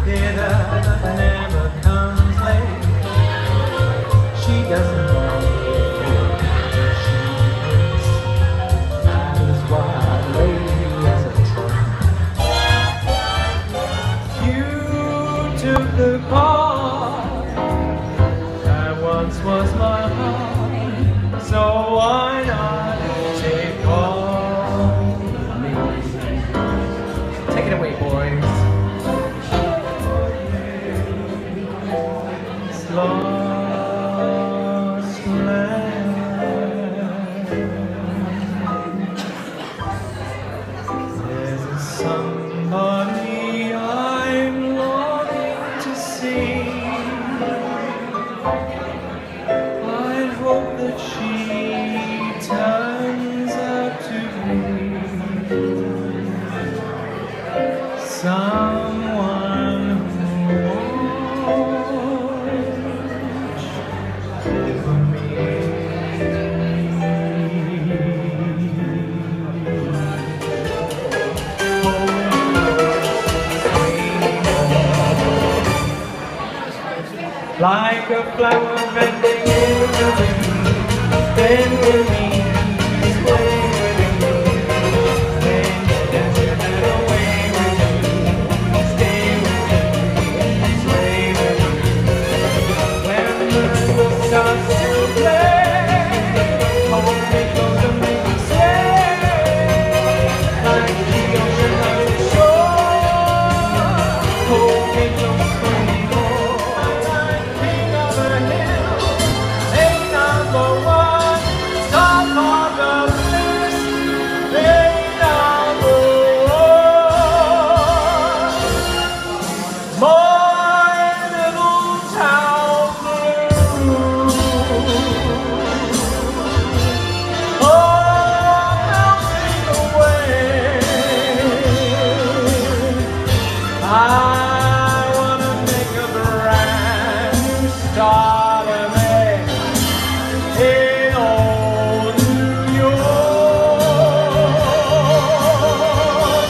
dinner never comes late. She doesn't know she is. That is why I lay as a trump. You took the part that once was my heart, so why not take all of me? Take it away, boys. Lost land. There's somebody I'm longing to see. I hope that she turns out to be someone who won't give me. Like a flower bending in the wind, bend with me, sway with me, bend away with me, stay with me, sway with me. When the sun starts to play, hold me close and make me sway, like the ocean on the shore. Hold me close, sway more. I wanna make a brand new start of me in old New York.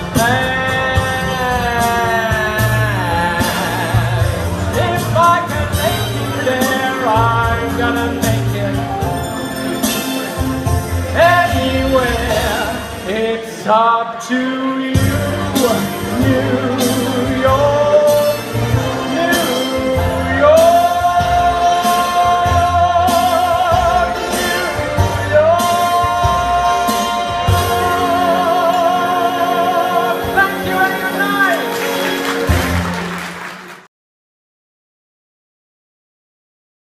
And if I can make it there, I'm gonna make it anywhere. It's up to you.